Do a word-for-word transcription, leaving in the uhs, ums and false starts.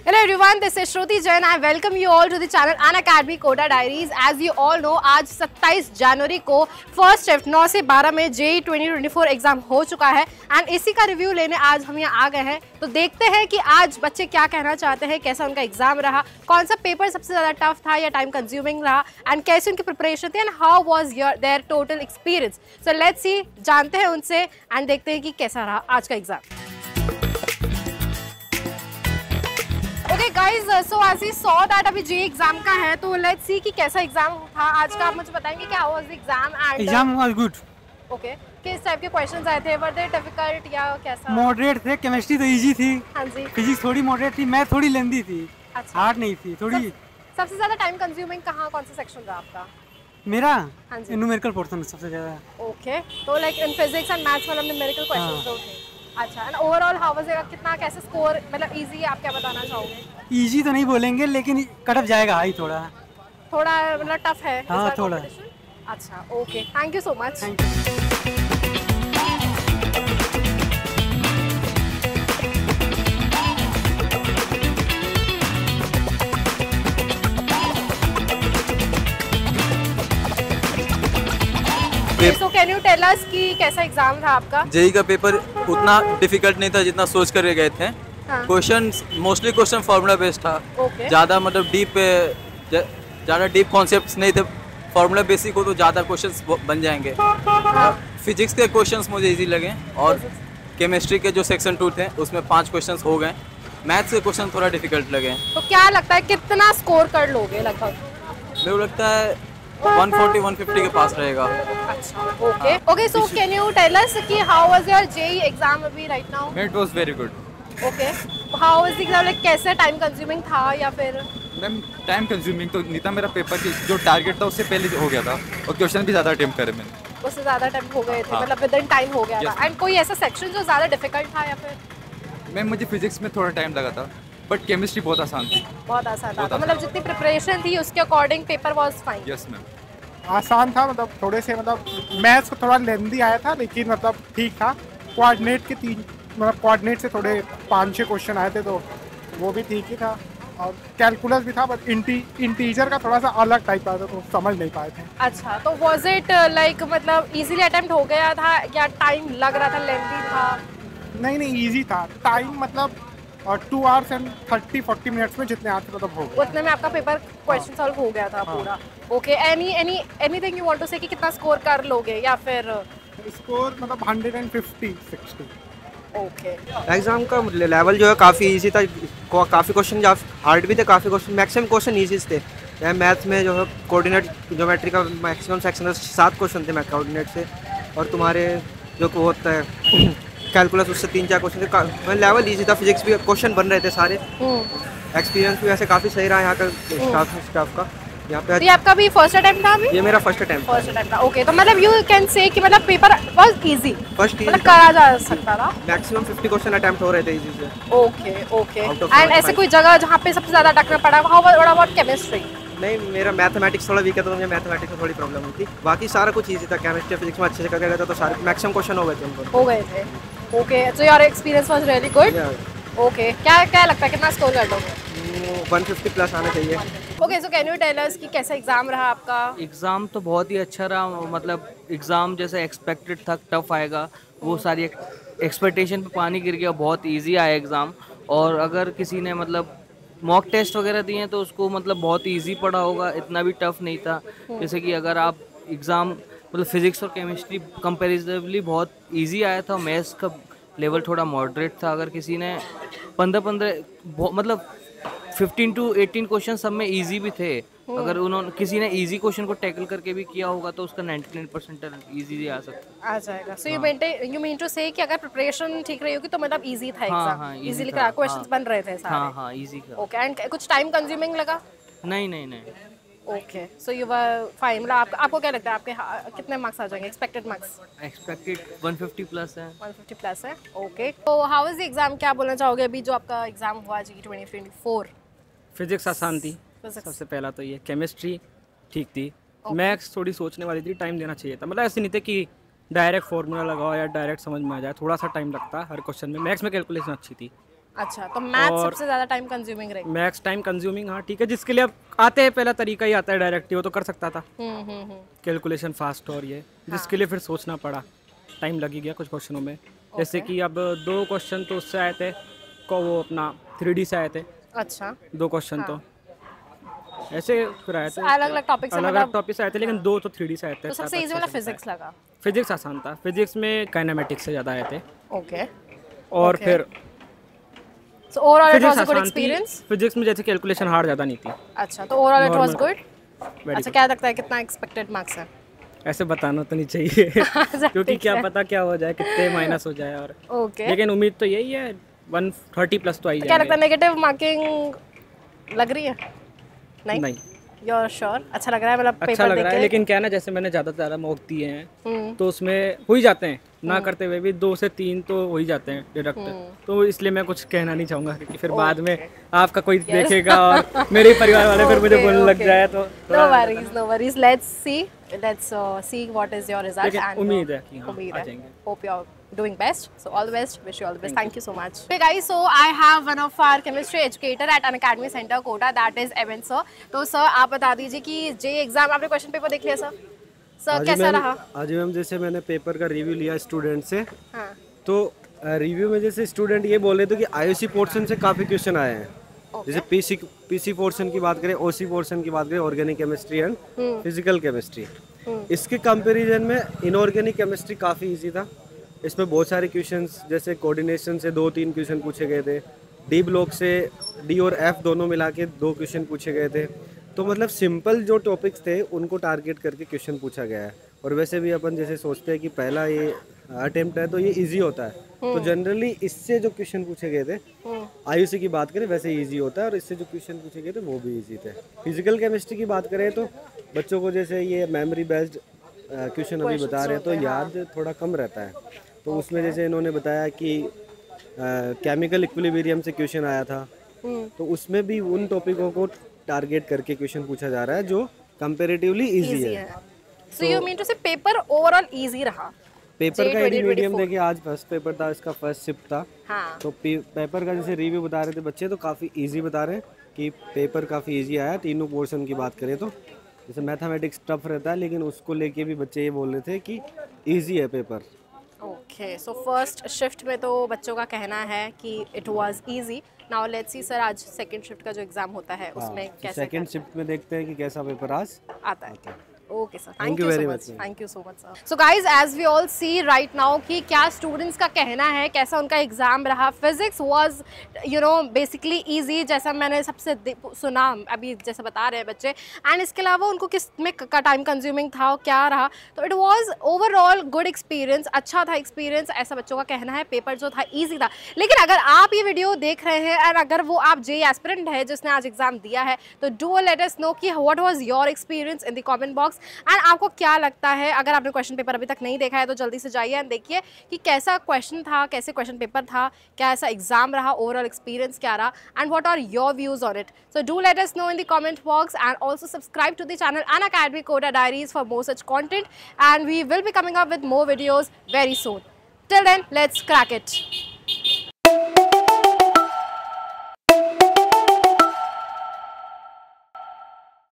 Hello everyone, this is Shruti Jain. I welcome you all to the channel Unacademy Coda Diaries. As you all know, आज सत्ताईस जनवरी को first shift नौ से बारह में JEE twenty twenty four exam हो चुका है एंड इसी का रिव्यू लेने आज हम यहाँ आ गए हैं। तो देखते हैं कि आज बच्चे क्या कहना चाहते हैं, कैसा उनका एग्जाम रहा, कौन सा पेपर सबसे ज़्यादा टफ था या टाइम कंज्यूमिंग रहा एंड कैसी उनकी प्रिपरेशन थी and how was your there total experience. So let's see, जानते हैं उनसे एंड देखते हैं कि कैसा रहा आज का exam. Okay guys, so as we saw that अभी जे एग्जाम का है, तो let's see कि कैसा एग्जाम था आज का। आप मुझे बताएंगे क्या was the exam and exam was good. Okay, किस टाइप के क्वेश्चंस आए थे? वर दे डिफिकल्ट या कैसा? मॉडरेट थे। केमिस्ट्री तो इजी थी। हाँ जी। फिजिक्स थोड़ी मॉडरेट थी, मैथ थोड़ी लेंदी थी। अच्छा, हार्ड नहीं थी थोड़ी। सब, सबसे ज्यादा टाइम कंज्यूमिंग कहाँ, कौन सा सेक्शन रहा आपका? मेरा हाँ जी, न्यूमेरिकल पोर्शन सबसे ज्यादा। ओके, तो like in physics and maths वाला न्यूमेरिकल क्वेश्चंस जो थे। अच्छा, and overall how was it, कितना कैसे स्कोर, मतलब इजी आप क्या बताना चाहोगे? इजी तो नहीं बोलेंगे लेकिन कट ऑफ जाएगा हाई थोड़ा। थोड़ा मतलब टफ है इस हाँ, बार थोड़ा। competition? अच्छा, okay, thank you so much. Thank you. So can you tell us कि कैसा एग्जाम था आपका? जेई का पेपर उतना डिफिकल्ट नहीं था जितना सोच कर गए थे। Question mostly question formula based था। okay. ज़्यादा मतलब डीप ज़्यादा डीप कॉन्सेप्ट्स नहीं थे। फार्मूला बेसिक हो तो ज़्यादा क्वेश्चंस बन जाएंगे। फिजिक्स के क्वेश्चंस मुझे इजी लगे और केमिस्ट्री के जो सेक्शन टू थे उसमें पांच क्वेश्चंस हो गए। मैथ्स के क्वेश्चन थोड़ा डिफिकल्ट लगे। तो क्या लगता है कितना स्कोर कर लोगे लगभग? मेरे को लगता है वन फोर्टी वन फिफ्टी के पास रहेगा। अच्छा, okay okay. So can you tell us कि how was your JEE exam अभी right now? It was very good. Okay, how was the exam, like कैसे टाइम कंज्यूमिंग था या फिर? मैम टाइम कंज्यूमिंग तो नहीं था, मेरा पेपर की जो टारगेट था उससे पहले हो गया था और क्वेश्चन भी ज़्यादा अटेम्प्ट करे मैंने। उससे ज़्यादा टाइम हो गए थे, हाँ। मतलब विद इन टाइम हो गया Yes. था। एंड कोई ऐसा सेक्शन जो ज़्यादा डिफिकल्ट था या फिर? मैम मुझे फिजिक्स में थोड़ा टाइम लगा था बट केमिस्ट्री बहुत आसान थी। बहुत आसान था, बहुत तो आसान। मतलब जितनी प्रिपरेशन थी उसके according paper was fine. Yes ma'am. आसान था, मतलब थोड़े से, मतलब मैथ्स को थोड़ा लेंदी आया था लेकिन मतलब ठीक था। कोऑर्डिनेट के तीन मतलब कोऑर्डिनेट से थोड़े पाँच छः क्वेश्चन आए थे तो वो भी ठीक ही था और कैलकुलस भी था, बट इंटी इंटीजर का थोड़ा सा अलग टाइप आया था तो समझ नहीं पाए थे। अच्छा, तो वाज इट लाइक मतलब इजीली अटेम्प्ट हो गया था या टाइम लग रहा था, लेंथी था? नहीं नहीं ईजी था। टाइम मतलब two hours and thirty forty minutes में जितने आते मतलब हो गया। उतने में आपका पेपर क्वेश्चन सॉल्व हो गया था पूरा? Okay, any any anything you want to say कि कितना स्कोर कर लोगे या फिर? स्कोर मतलब hundred and fifty sixty. Okay, exam का लेवल जो है काफ़ी इजी था। काफ़ी क्वेश्चन हार्ड भी थे, काफ़ी क्वेश्चन मैक्सिमम क्वेश्चन ईजी थे। या मैथ में जो है कोऑर्डिनेट ज्योमेट्री का मैक्सिमम सेक्शन सात क्वेश्चन थे मैथ कोऑर्डिनेट से, और तुम्हारे जो को होता है कैलकुलस उससे तीन चार क्वेश्चन थे। लेवल ईजी था। फिजिक्स भी क्वेश्चन बन रहे थे सारे। एक्सपीरियंस भी वैसे काफ़ी सही रहा यहाँ का स्टाफ स्टाफ का यहाँ पे। ये आपका भी फर्स्ट अटेम्प्ट था अभी? ये मेरा फर्स्ट अटेम्प्ट फर्स्ट अटेम्प्ट था। ओके, तो मतलब यू कैन से कि मतलब पेपर वाज इजी, फर्स्ट मतलब करा जा सकता था। मैक्सिमम फिफ्टी क्वेश्चन अटेम्प्ट हो रहे थे इजी से। Okay okay. Out of and ऐसे कोई जगह जहाँ पे सबसे ज़्यादा अटकना पड़ा? How about chemistry? नहीं, मेरा मैथमेटिक्स थोड़ा वीक है तो मुझे मैथमेटिक्स में थोड़ी प्रॉब्लम हुई थी। बाकी सारा कुछ इजी था। केमिस्ट्री फिजिक्स में अच्छे से करके गया था तो सारे मैक्सिमम क्वेश्चन हो गए थे उनको। हो गए थे। Okay, so your experience was really good. Okay, क्या क्या लगता है कितना स्कोर कर लोगे? वन फिफ्टी प्लस आना चाहिए। Okay, so can you tell us कि कैसा एग्जाम रहा आपका? एग्ज़ाम तो बहुत ही अच्छा रहा। मतलब एग्ज़ाम जैसे एक्सपेक्टेड था टफ आएगा, वो सारी एक्सपेक्टेशन पे पानी गिर गया। बहुत इजी आया एग्ज़ाम। और अगर किसी ने मतलब मॉक टेस्ट वगैरह दिए हैं तो उसको मतलब बहुत इजी पड़ा होगा, इतना भी टफ नहीं था। जैसे कि अगर आप एग्ज़ाम मतलब फिज़िक्स और केमिस्ट्री कंपेरेटिवली बहुत इजी आया था। मैथ्स का लेवल थोड़ा मॉडरेट था। अगर किसी ने पंद्रह पंद्रह मतलब फिफ्टीन टू एटीन क्वेश्चन सब में इजी भी थे। अगर उन्होंने किसी ने इजी क्वेश्चन को टैकल करके भी किया होगा तो उसका नाइंटी नाइन परसेंट इजी आ सकता आ जाएगा। So you maintain you mean to say कि अगर प्रिपरेशन ठीक रही होगी तो मतलब इजी था एग्जाम? हाँ, easy इजीली था, क्वेश्चंस हाँ। बन रहे थे सारे? हाँ हाँ इजी का। ओके, एंड कुछ टाइम कंज्यूमिंग लगा? नहीं नहीं नहीं। Okay, so you were fine. मतलब आप, आपको क्या लगता है आपके हा- कितने मार्क्स आ जाएंगे, expected marks? Expected one fifty plus है। वन फिफ्टी प्लस है। ओके, तो हाउ इज द एग्जाम, क्या बोलना चाहोगे अभी जो आपका एग्जाम हुआ जी ट्वेंटी ट्वेंटी फोर? फिजिक्स आसान थी सबसे पहला तो ये। केमिस्ट्री ठीक थी। मैथ्स थोड़ी सोचने वाली थी, टाइम देना चाहिए था। मतलब ऐसे नहीं थे कि डायरेक्ट फार्मूला लगाओ या डायरेक्ट समझ में आ जाए, थोड़ा सा टाइम लगता है हर क्वेश्चन में। मैथ्स में कैलकुलेशन अच्छी थी। अच्छा, तो मैथ और- सबसे ज्यादा टाइम कंज्यूमिंग रहेगी। मैथ्स टाइम कंज्यूमिंग, हाँ ठीक है, जिसके लिए अब आते हैं पहला तरीका ही आता है डायरेक्ट, वो तो कर सकता था हम्म हम्म हम्म कैलकुलेशन फास्ट और ये, जिसके लिए फिर सोचना पड़ा, टाइम लगी गया कुछ क्वेश्चनों में। जैसे कि अब दो क्वेश्चन तो उससे आए थे को वो अपना थ्री डी से आए थे, अच्छा, दो क्वेश्चन तो ऐसे फिर आए थे अलग अलग टॉपिक से अलग अलग मतलब, टॉपिक से आए थे, लेकिन दो तो थ्री डी से आए थे। तो सबसे इजी वाला फिजिक्स लगा। फिजिक्स आसान था, फिजिक्स में काइनेमेटिक्स से ज़्यादा आए थे। ओके, और Okay. फिर so overall it physics was a good आसान थी, एक्सपीरियंस। फिजिक्स में जैसे कैलकुलेशन हार्ड ज़्यादा नहीं थी। अच्छा, तो overall it was Normal. Good. Very अच्छा, क्या लगता है कितना एक्सपेक्टेड मार्क्स है? ऐसे बताना तो नहीं चाहिए क्योंकि ठीक क्या है। पता क्या हो जाए, कितने माइनस हो जाए, और ओके, लेकिन उम्मीद तो यही है वन थर्टी प्लस तो आई तो क्या लगता है जाएंगे। नेगेटिव मार्किंग लग रही है? नहीं, नहीं, यू आर श्योर? अच्छा लग रहा है मतलब अच्छा पेपर लग देख रहा है, के? लेकिन क्या है ना, जैसे मैंने ज़्यादा से ज़्यादा मॉक दिए हैं हम्म, तो उसमें हो ही जाते हैं, ना करते हुए भी दो से तीन तो हो ही जाते हैं डिडक्ट, तो इसलिए मैं कुछ कहना नहीं चाहूँगा क्योंकि फिर बाद में आपका कोई देखेगा और मेरे ही परिवार वाले फिर मुझे Okay, बोलने लग okay. जाए तो No थोड़ा- worries, no worries. Let's see. Let's uh, see what is your result. लेकिन and, uh, उम्मीद है कि हाँ, उम्मीद आ है. जाएंगे। Hope you're doing best. So all the best. Wish you all the best. Thank you so much. Okay guys, so I have one of our chemistry educator at an academy center Kota. That is Evan sir. तो sir आप बता दीजिए कि J exam आपने question paper देख लिया sir? Sir कैसा रहा? आज मैम जैसे मैंने पेपर का रिव्यू लिया स्टूडेंट से, हाँ. तो रिव्यू में जैसे स्टूडेंट ये बोल रहे थे कि आईओसी पोर्शन से काफ़ी क्वेश्चन आए हैं। जैसे पीसी पीसी पोर्शन की बात करें, ओसी पोर्शन की बात करें, organic chemistry and physical chemistry, इसके कंपैरिजन में इनऑर्गेनिक केमिस्ट्री काफ़ी इजी था। इसमें बहुत सारे क्वेश्चंस जैसे कोऑर्डिनेशन से दो तीन क्वेश्चन पूछे गए थे, डी ब्लॉक से डी और एफ दोनों मिला के दो क्वेश्चन पूछे गए थे। तो मतलब सिंपल जो टॉपिक्स थे उनको टारगेट करके क्वेश्चन पूछा गया है। और वैसे भी अपन जैसे सोचते हैं कि पहला ये अटेम्प्ट है तो ये इजी होता है, तो जनरली इससे जो क्वेश्चन पूछे गए थे, आईयूसी की बात करें वैसे इजी होता है, और इससे जो क्वेश्चन पूछे गए थे वो भी इजी थे। फिजिकल केमिस्ट्री की बात करें तो बच्चों को जैसे ये मेमोरी बेस्ड क्वेश्चन अभी बता रहे हैं तो याद थोड़ा कम रहता है। तो उसमें जैसे इन्होंने बताया कि केमिकल इक्विलिब्रियम से क्वेश्चन आया था, तो उसमें भी उन टॉपिकों को टारगेट करके क्वेश्चन पूछा जा रहा है जो कंपैरेटिवली इजी है। So you mean to say paper overall easy रहा? पेपर का J यदि मीडियम twenty देखिए, आज फर्स्ट पेपर था, इसका फर्स्ट शिफ्ट था, हाँ. तो पे, पेपर का जैसे रिव्यू बता रहे थे बच्चे तो काफ़ी इजी बता रहे हैं कि पेपर काफ़ी इजी आया। तीनों पोर्शन की बात करें तो जैसे मैथमेटिक्स टफ रहता है, लेकिन उसको लेके भी बच्चे ये बोल रहे थे कि इजी है paper. Okay, so first shift में तो बच्चों का कहना है कि it was easy. Now let's see sir, आज सेकंड शिफ्ट का जो एग्जाम होता है उसमें कैसे सेकंड शिफ्ट में देखते हैं कि कैसा पेपर आज आता है। Okay sir, Thank thank you you so very much. much, ma'am. Thank you so much sir. So guys, as we all see right now कि क्या स्टूडेंट्स का कहना है, कैसा उनका एग्जाम रहा। Physics was you know basically easy, जैसा मैंने सबसे सुना अभी जैसे बता रहे हैं बच्चे, एंड इसके अलावा उनको किस में का टाइम कंज्यूमिंग था क्या रहा, तो it was overall good experience, अच्छा था एक्सपीरियंस, ऐसा बच्चों का कहना है। पेपर जो था ईजी था, लेकिन अगर आप ये वीडियो देख रहे हैं और अगर वो आप जे एस्पिरेंट है जिसने आज एग्जाम दिया है, तो डू लेट अस नो कि what was your experience in the comment box, and आपको क्या लगता है। अगर आपने क्वेश्चन पेपर अभी तक नहीं देखा है तो जल्दी से जाइए एंड देखिए कि कैसा क्वेश्चन था, कैसे क्वेश्चन पेपर था, क्या ऐसा एग्जाम रहा, ओवरऑल एक्सपीरियंस क्या रहा, and what are your views on it. So do let us know in the comment box and also subscribe to the channel Unacademy Kota diaries for more such content, and we will be coming up with more videos very soon. Till then let's crack it.